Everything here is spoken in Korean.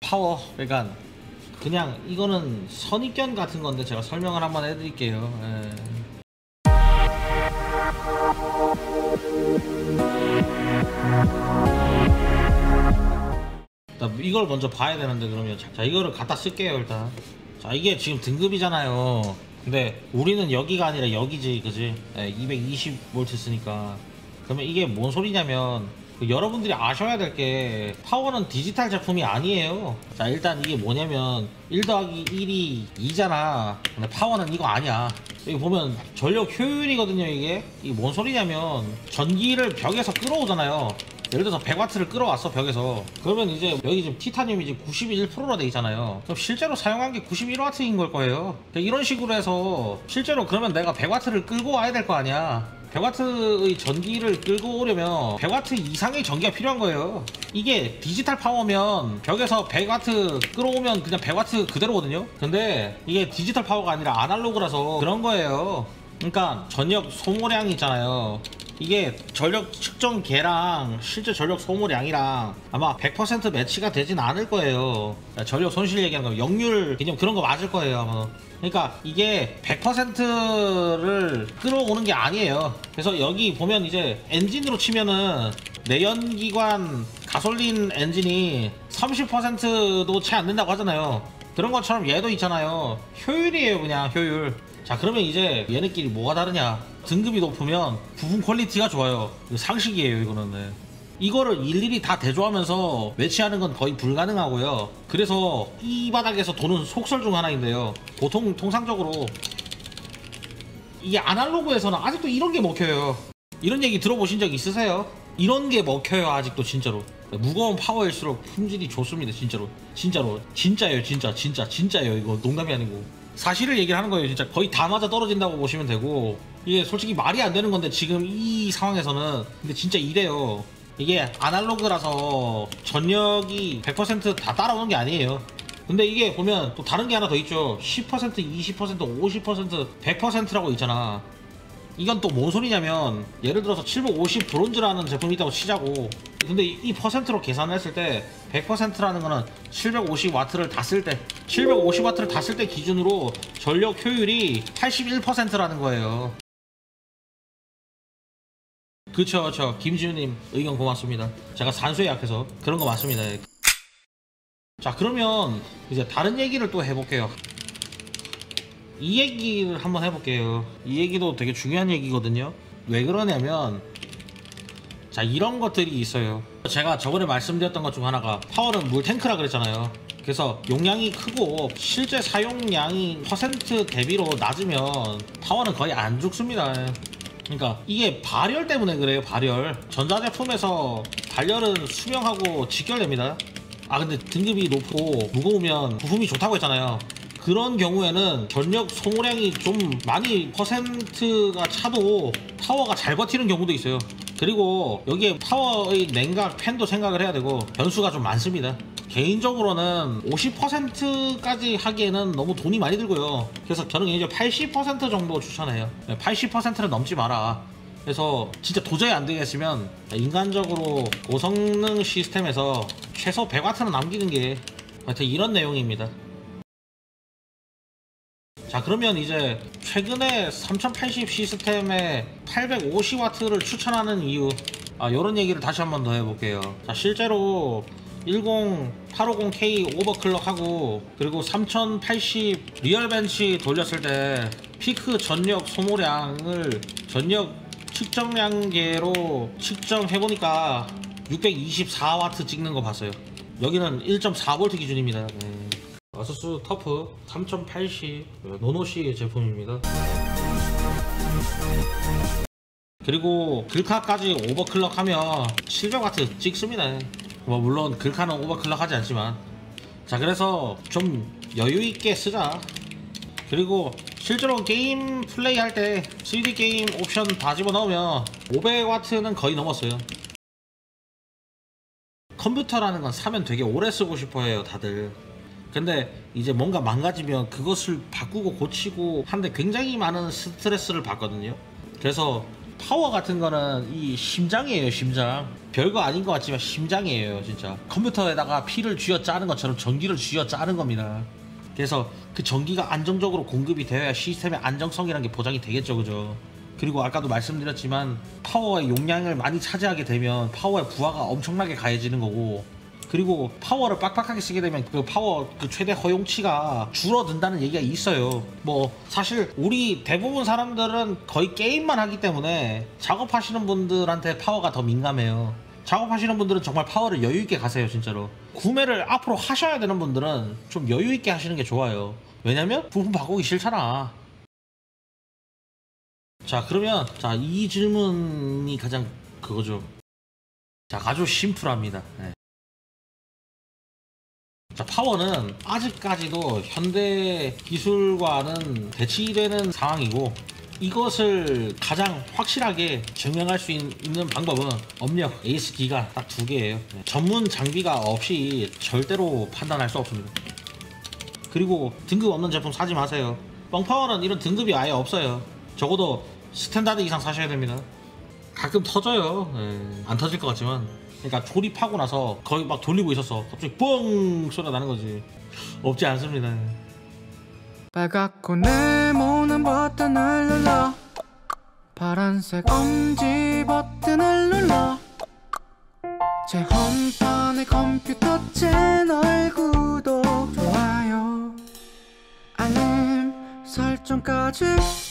파워, 그러니까 그냥 이거는 선입견 같은 건데 제가 설명을 한번 해드릴게요. 이걸 먼저 봐야 되는데, 그러면 자 이거를 갖다 쓸게요. 일단 자, 이게 지금 등급이잖아요. 근데 우리는 여기가 아니라 여기지, 그지? 220V 쓰니까. 그러면 이게 뭔 소리냐면, 여러분들이 아셔야 될 게, 파워는 디지털 제품이 아니에요. 자, 일단 이게 뭐냐면 1 더하기 1이 2잖아. 근데 파워는 이거 아니야. 여기 보면 전력 효율이거든요. 이게 뭔 소리냐면, 전기를 벽에서 끌어오잖아요. 예를 들어서 100W를 끌어왔어, 벽에서. 그러면 이제 여기 지금 티타늄이 지금 91%로 돼 있잖아요. 그럼 실제로 사용한 게 91W인 걸 거예요. 이런 식으로 해서 실제로 그러면 내가 100W를 끌고 와야 될 거 아니야. 100W의 전기를 끌고 오려면 100W 이상의 전기가 필요한 거예요. 이게 디지털 파워면 벽에서 100W 끌어오면 그냥 100W 그대로거든요. 근데 이게 디지털 파워가 아니라 아날로그라서 그런 거예요. 그러니까 전력 소모량이 있잖아요. 이게 전력 측정계랑 실제 전력 소모량이랑 아마 100% 매치가 되진 않을 거예요. 전력 손실 얘기하는 거, 역률 개념 그런 거 맞을 거예요 아마. 그러니까 이게 100%를 끌어오는 게 아니에요. 그래서 여기 보면 이제 엔진으로 치면은 내연기관 가솔린 엔진이 30%도 채 안 된다고 하잖아요. 그런 것처럼 얘도 있잖아요. 효율이에요, 그냥 효율. 자, 그러면 이제 얘네끼리 뭐가 다르냐? 등급이 높으면 부품 퀄리티가 좋아요. 상식이에요, 이거는. 네. 이거를 일일이 다 대조하면서 매치하는 건 거의 불가능하고요. 그래서 이 바닥에서 도는 속설 중 하나인데요. 보통 통상적으로 이게 아날로그에서는 아직도 이런 게 먹혀요. 이런 얘기 들어보신 적 있으세요? 이런 게 먹혀요, 아직도. 진짜로. 무거운 파워일수록 품질이 좋습니다, 진짜로. 진짜예요. 진짜예요. 이거 농담이 아니고 사실을 얘기를 하는 거예요. 진짜 거의 다 맞아 떨어진다고 보시면 되고, 이게 솔직히 말이 안 되는 건데 지금 이 상황에서는. 근데 진짜 이래요. 이게 아날로그라서 전력이 100% 다 따라오는 게 아니에요. 근데 이게 보면 또 다른 게 하나 더 있죠. 10%, 20%, 50%, 100%라고 있잖아. 이건 또 뭔 소리냐면, 예를 들어서 750 브론즈라는 제품이 있다고 치자고. 근데 이 퍼센트로 계산했을 때 100%라는 거는 750W를 다 쓸 때, 750W를 다 쓸 때 기준으로 전력 효율이 81%라는 거예요. 그쵸. 김지우님 의견 고맙습니다. 제가 산수에 약해서 그런 거 맞습니다. 자, 그러면 이제 다른 얘기를 또 해볼게요. 이 얘기를 한번 해볼게요. 이 얘기도 되게 중요한 얘기거든요. 왜 그러냐면, 자, 이런 것들이 있어요. 제가 저번에 말씀드렸던 것 중 하나가, 파워는 물탱크라 그랬잖아요. 그래서 용량이 크고 실제 사용량이 퍼센트 대비로 낮으면 파워는 거의 안 죽습니다. 그러니까 이게 발열 때문에 그래요. 발열. 전자제품에서 발열은 수명하고 직결됩니다. 아, 근데 등급이 높고 무거우면 부품이 좋다고 했잖아요. 그런 경우에는 전력 소모량이 좀 많이 퍼센트가 차도 파워가 잘 버티는 경우도 있어요. 그리고 여기에 파워의 냉각 팬도 생각을 해야 되고, 변수가 좀 많습니다. 개인적으로는 50%까지 하기에는 너무 돈이 많이 들고요. 그래서 저는 개인적으로 80% 정도 추천해요. 80%는 넘지 마라. 그래서 진짜 도저히 안 되겠으면 인간적으로 고성능 시스템에서 최소 100W는 남기는 게, 하여튼 이런 내용입니다. 자, 그러면 이제 최근에 3080 시스템에 850W를 추천하는 이유, 요런 얘기를 다시 한번 더 해볼게요. 자, 실제로 10850K 오버클럭하고 그리고 3080 리얼벤치 돌렸을 때 피크 전력 소모량을 전력 측정량계로 측정해보니까 624W 찍는 거 봤어요. 여기는 1.4V 기준입니다. 아수스 터프 3080 노노시 제품입니다. 그리고 글카까지 오버클럭 하면 700W 찍습니다. 뭐 물론 글카는 오버클럭 하지 않지만. 자, 그래서 좀 여유있게 쓰자. 그리고 실제로 게임 플레이 할 때 3D 게임 옵션 다 집어넣으면 500W는 거의 넘었어요. 컴퓨터라는 건 사면 되게 오래 쓰고 싶어 해요, 다들. 근데 이제 뭔가 망가지면 그것을 바꾸고 고치고 하는데 굉장히 많은 스트레스를 받거든요. 그래서 파워 같은 거는 이 심장이에요. 심장. 별거 아닌 것 같지만 심장이에요. 진짜 컴퓨터에다가 피를 쥐어 짜는 것처럼 전기를 쥐어 짜는 겁니다. 그래서 그 전기가 안정적으로 공급이 되어야 시스템의 안정성이라는 게 보장이 되겠죠. 그죠? 그리고 아까도 말씀드렸지만 파워의 용량을 많이 차지하게 되면 파워의 부하가 엄청나게 가해지는 거고, 그리고 파워를 빡빡하게 쓰게 되면 그 파워 그 최대 허용치가 줄어든다는 얘기가 있어요. 뭐 사실 우리 대부분 사람들은 거의 게임만 하기 때문에 작업하시는 분들한테 파워가 더 민감해요. 작업하시는 분들은 정말 파워를 여유있게 가세요. 진짜로 구매를 앞으로 하셔야 되는 분들은 좀 여유있게 하시는 게 좋아요. 왜냐면 부품 바꾸기 싫잖아. 자, 그러면 자, 이 질문이 가장 그거죠. 자, 아주 심플합니다. 네. 자, 파워는 아직까지도 현대 기술과는 대치되는 상황이고, 이것을 가장 확실하게 증명할 수 있는 방법은 업력 에이스기가 딱 두 개예요. 네. 전문 장비가 없이 절대로 판단할 수 없습니다. 그리고 등급 없는 제품 사지 마세요. 뻥파워는 이런 등급이 아예 없어요. 적어도 스탠다드 이상 사셔야 됩니다. 가끔 터져요. 네. 안 터질 것 같지만, 그러니까 조립하고 나서 거의 막 돌리고 있었어. 갑자기 뻥 소리가 나는 거지. 없지 않습니다. 빨갛고 네모난 버튼을 눌러, 파란색 엄지 버튼을 눌러, 제 홈판의 컴퓨터 채널 구독, 좋아요, 알림 설정까지